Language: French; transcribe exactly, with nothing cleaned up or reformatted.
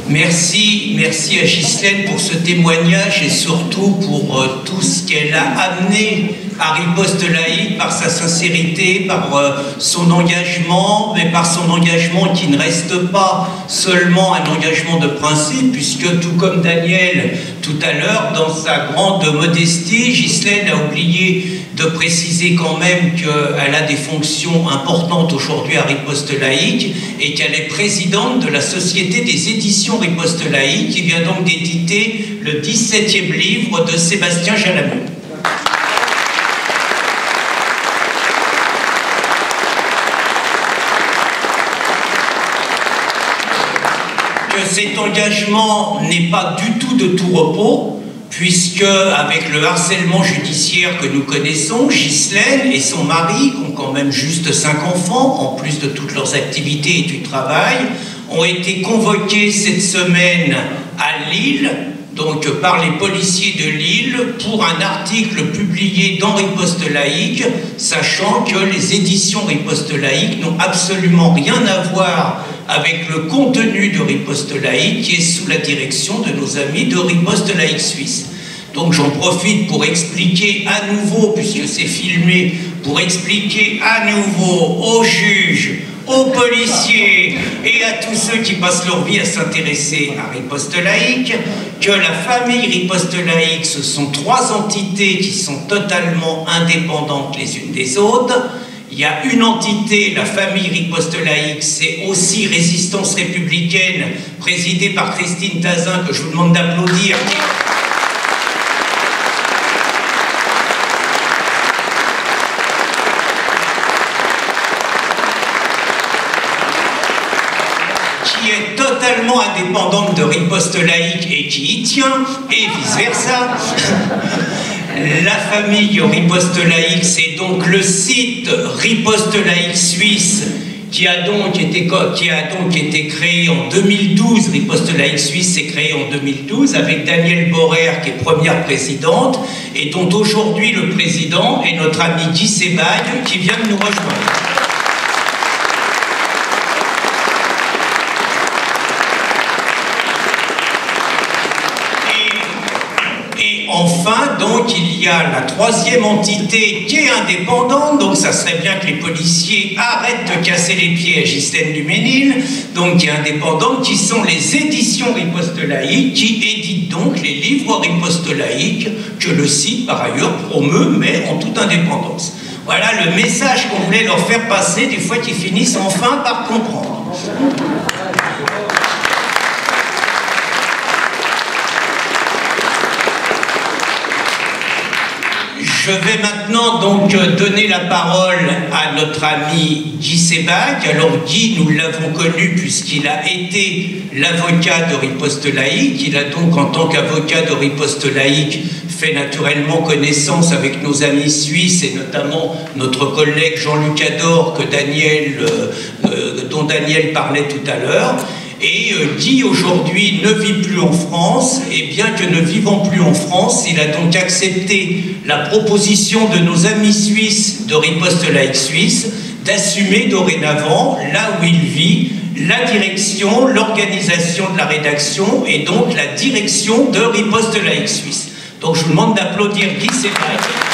Merci, merci à Ghislaine pour ce témoignage et surtout pour euh, tout ce qu'elle a amené à Riposte Laïque, par sa sincérité, par euh, son engagement, mais par son engagement qui ne reste pas seulement un engagement de principe, puisque tout comme Daniel tout à l'heure, dans sa grande modestie, Ghislaine a oublié de préciser quand même qu'elle a des fonctions importantes aujourd'hui à Riposte Laïque et qu'elle est présidente de la Société des éditions Riposte Laïque, qui vient donc d'éditer le dix-septième livre de Sébastien Jalabert. Que cet engagement n'est pas du tout de tout repos, puisque avec le harcèlement judiciaire que nous connaissons, Ghislaine et son mari, qui ont quand même juste cinq enfants, en plus de toutes leurs activités et du travail, ont été convoqués cette semaine à Lille, donc par les policiers de Lille, pour un article publié dans Riposte Laïque, sachant que les éditions Riposte Laïque n'ont absolument rien à voir avec le contenu de Riposte Laïque, qui est sous la direction de nos amis de Riposte Laïque Suisse. Donc j'en profite pour expliquer à nouveau, puisque c'est filmé, pour expliquer à nouveau aux juges, aux policiers et à tous ceux qui passent leur vie à s'intéresser à Riposte Laïque, que la famille Riposte Laïque, ce sont trois entités qui sont totalement indépendantes les unes des autres. Il y a une entité, la famille Riposte Laïque, c'est aussi Résistance Républicaine, présidée par Christine Tazin, que je vous demande d'applaudir. Qui est totalement indépendante de Riposte Laïque et qui y tient, et vice-versa. La famille Riposte Laïque, c'est donc le site Riposte Laïque Suisse qui a donc été, qui a donc été créé en deux mille douze. Riposte Laïque Suisse s'est créé en deux mille douze avec Danielle Borer qui est première présidente et dont aujourd'hui le président est notre ami Guy Sebagne qui vient de nous rejoindre. Enfin, donc, il y a la troisième entité qui est indépendante, donc ça serait bien que les policiers arrêtent de casser les pieds à Ghislaine Duménil, donc qui est indépendante, qui sont les éditions Riposte Laïque, qui éditent donc les livres Riposte Laïque, que le site, par ailleurs, promeut, mais en toute indépendance. Voilà le message qu'on voulait leur faire passer, des fois qu'ils finissent enfin par comprendre. Je vais maintenant donc donner la parole à notre ami Guy Sebagne. Alors Guy, nous l'avons connu puisqu'il a été l'avocat de Riposte Laïque. Il a donc, en tant qu'avocat de Riposte Laïque, fait naturellement connaissance avec nos amis suisses et notamment notre collègue Jean-Luc Ador, que Daniel, euh, euh, dont Daniel parlait tout à l'heure. Et euh, Guy aujourd'hui ne vit plus en France, et bien que ne vivant plus en France, il a donc accepté la proposition de nos amis suisses de Riposte Laïque Suisse d'assumer dorénavant, là où il vit, la direction, l'organisation de la rédaction et donc la direction de Riposte Laïque Suisse. Donc je vous demande d'applaudir Guy Sebagne.